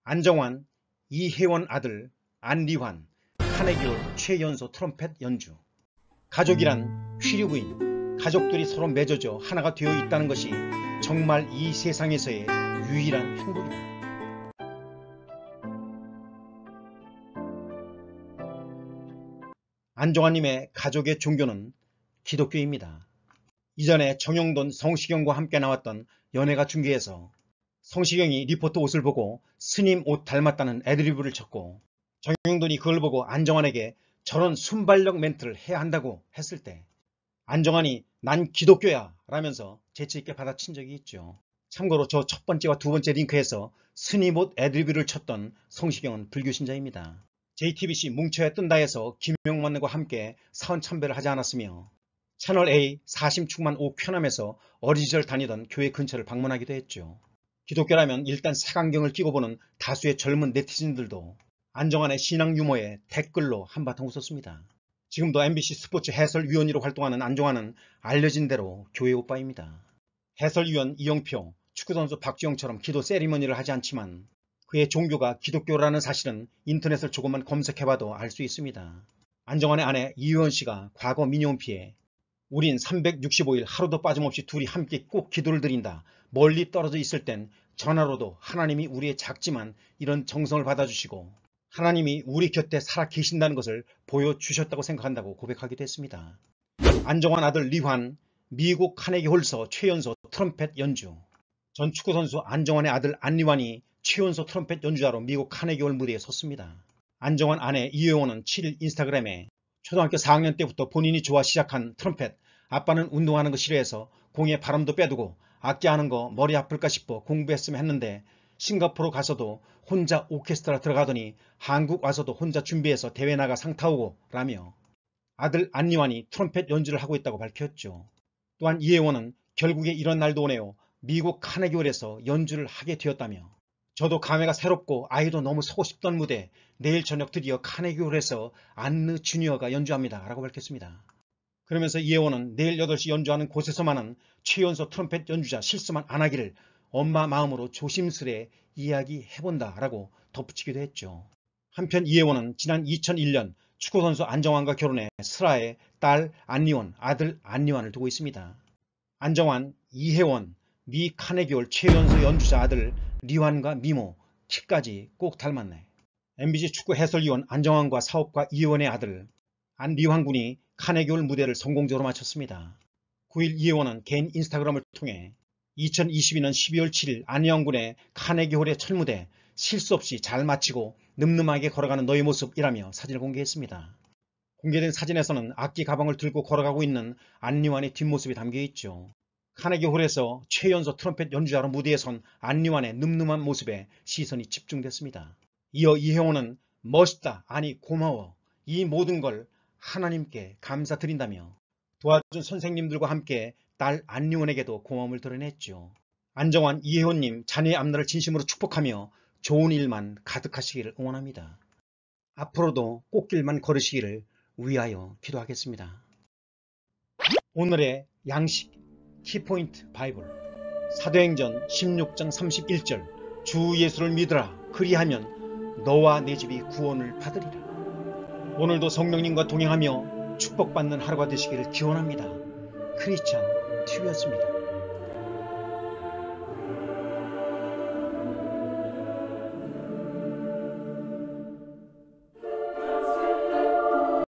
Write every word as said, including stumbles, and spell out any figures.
안정환, 이혜원 아들 안리환, 카네기홀 최연소 트럼펫 연주. 가족이란 휘류부인, 가족들이 서로 맺어져 하나가 되어 있다는 것이 정말 이 세상에서의 유일한 행복이다. 안정환님의 가족의 종교는 기독교입니다. 이전에 정용돈, 성시경과 함께 나왔던 연예가 중계에서 성시경이 리포터 옷을 보고 스님 옷 닮았다는 애드리브를 쳤고 정용돈이 그걸 보고 안정환에게 저런 순발력 멘트를 해야 한다고 했을 때 안정환이 난 기독교야 라면서 재치있게 받아친 적이 있죠. 참고로 저 첫 번째와 두 번째 링크에서 스님 옷 애드리브를 쳤던 성시경은 불교신자입니다. 제이티비씨 뭉쳐야 뜬다에서 김용만과 함께 사원참배를 하지 않았으며 채널A 사심충만 오 쾌남에서 어린 시절 다니던 교회 근처를 방문하기도 했죠. 기독교라면 일단 색안경을 끼고 보는 다수의 젊은 네티즌들도 안정환의 신앙 유머에 댓글로 한바탕 웃었습니다. 지금도 엠비씨 스포츠 해설위원으로 활동하는 안정환은 알려진 대로 교회 오빠입니다. 해설위원 이영표, 축구선수 박주영처럼 기도 세리머니를 하지 않지만 그의 종교가 기독교라는 사실은 인터넷을 조금만 검색해봐도 알 수 있습니다. 안정환의 아내 이효연씨가 과거 민영피에 우린 삼백육십오 일 하루도 빠짐없이 둘이 함께 꼭 기도를 드린다. 멀리 떨어져 있을 땐 전화로도 하나님이 우리의 작지만 이런 정성을 받아주시고 하나님이 우리 곁에 살아 계신다는 것을 보여주셨다고 생각한다고 고백하기도 했습니다. 안정환 아들 리환, 미국 카네기 홀서 최연소 트럼펫 연주. 전 축구선수 안정환의 아들 안리환이 최연소 트럼펫 연주자로 미국 카네기 홀 무대에 섰습니다. 안정환 아내 이혜원은 칠 일 인스타그램에 초등학교 사 학년 때부터 본인이 좋아 시작한 트럼펫, 아빠는 운동하는 거 싫어해서 공에 바람도 빼두고 악기하는 거 머리 아플까 싶어 공부했으면 했는데 싱가포르 가서도 혼자 오케스트라 들어가더니 한국 와서도 혼자 준비해서 대회 나가 상 타오고 라며 아들 안리환이 트럼펫 연주를 하고 있다고 밝혔죠. 또한 이혜원은 결국에 이런 날도 오네요. 미국 카네기홀에서 연주를 하게 되었다며 저도 감회가 새롭고 아이도 너무 서고 싶던 무대 내일 저녁 드디어 카네기홀에서 안느 주니어가 연주합니다 라고 밝혔습니다. 그러면서 이혜원은 내일 여덟 시 연주하는 곳에서만은 최연소 트럼펫 연주자 실수만 안 하기를 엄마 마음으로 조심스레 이야기해본다 라고 덧붙이기도 했죠. 한편 이혜원은 지난 이천일 년 축구선수 안정환과 결혼해 슬아의 딸 안리원, 아들 안리환을 두고 있습니다. 안정환, 이혜원, 미 카네기홀 최연소 연주자 아들 리환과 미모, 키까지 꼭 닮았네. 엠비씨 축구 해설위원 안정환과 사업가 이혜원의 아들 안리환 군이 카네기홀 무대를 성공적으로 마쳤습니다. 구 일 이혜원은 개인 인스타그램을 통해 이천이십이 년 십이월 칠일 안리환 군의 카네기홀의 첫 무대 실수 없이 잘 마치고 늠름하게 걸어가는 너의 모습이라며 사진을 공개했습니다. 공개된 사진에서는 악기 가방을 들고 걸어가고 있는 안리환의 뒷모습이 담겨있죠. 카네기홀에서 최연소 트럼펫 연주자로 무대에 선 안리환의 늠름한 모습에 시선이 집중됐습니다. 이어 이혜원은 멋있다, 아니 고마워, 이 모든 걸 하나님께 감사드린다며 도와준 선생님들과 함께 딸 안리원에게도 고마움을 드러냈죠. 안정환, 이혜원님 자녀의 앞날을 진심으로 축복하며 좋은 일만 가득하시기를 응원합니다. 앞으로도 꽃길만 걸으시기를 위하여 기도하겠습니다. 오늘의 양식 키포인트 바이블 사도행전 십육 장 삼십일 절 주 예수를 믿으라 그리하면 너와 내 집이 구원을 받으리라. 오늘도 성령님과 동행하며 축복받는 하루가 되시기를 기원합니다. 크리스찬 티비였습니다.